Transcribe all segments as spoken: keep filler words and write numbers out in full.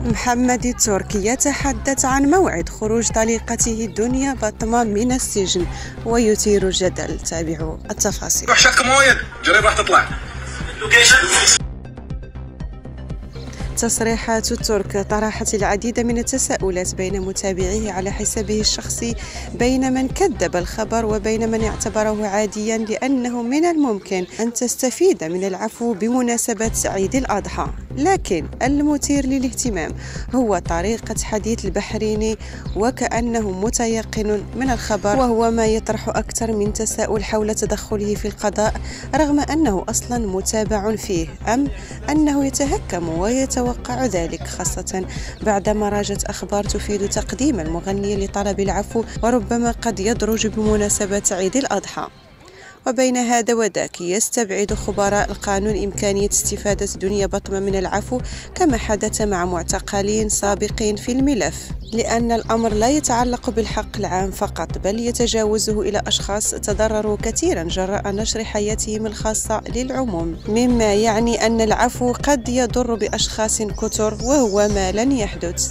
محمد التركي يتحدث عن موعد خروج طليقته دنيا بطمة من السجن ويثير الجدل. تابعوا التفاصيل. روح شك مويه جرب راح تطلع. تصريحات الترك طرحت العديد من التساؤلات بين متابعيه على حسابه الشخصي، بين من كذب الخبر وبين من اعتبره عاديا، لأنه من الممكن أن تستفيد من العفو بمناسبة عيد الأضحى. لكن المثير للاهتمام هو طريقة حديث البحريني، وكأنه متيقن من الخبر، وهو ما يطرح أكثر من تساؤل حول تدخله في القضاء، رغم أنه أصلا متابع فيه، أم أنه يتهكم ويتوقع ذلك، خاصة بعدما راجت أخبار تفيد تقديم المغني لطلب العفو، وربما قد يدرج بمناسبة عيد الأضحى. وبين هذا وذاك يستبعد خبراء القانون إمكانية استفادة دنيا بطمة من العفو كما حدث مع معتقلين سابقين في الملف، لأن الأمر لا يتعلق بالحق العام فقط، بل يتجاوزه إلى أشخاص تضرروا كثيرا جراء نشر حياتهم الخاصة للعموم، مما يعني أن العفو قد يضر بأشخاص كثر، وهو ما لن يحدث.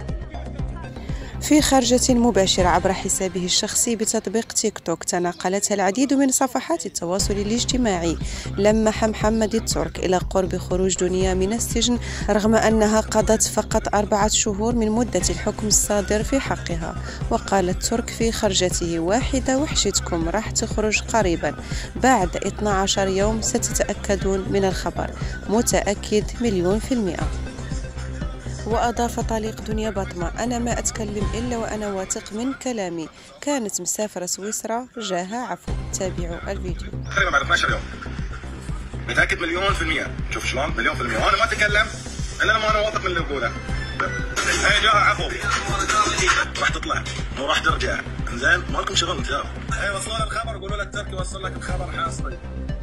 في خرجة مباشرة عبر حسابه الشخصي بتطبيق تيك توك تناقلتها العديد من صفحات التواصل الاجتماعي، لمح محمد الترك إلى قرب خروج دنيا من السجن، رغم أنها قضت فقط أربعة شهور من مدة الحكم الصادر في حقها. وقال الترك في خرجته: واحدة وحشتكم، راح تخرج قريبا، بعد اثني عشر يوم ستتأكدون من الخبر، متأكد مليون في المئة. وأضاف طليق دنيا بطمة: أنا ما أتكلم إلا وأنا واثق من كلامي، كانت مسافرة سويسرا جاها عفو. تابعوا الفيديو. تقريبا بعد اثني عشر يوم متأكد مليون في المئة. شوف شلون مليون في المئة، وأنا ما أتكلم إلا لما أنا واثق من اللي بقوله. هي جاها عفو، راح تطلع مو راح ترجع. إنزين ما لكم شغل انتم. هي وصلوا الخبر، قولوا له التركي وصل لك الخبر حاصري.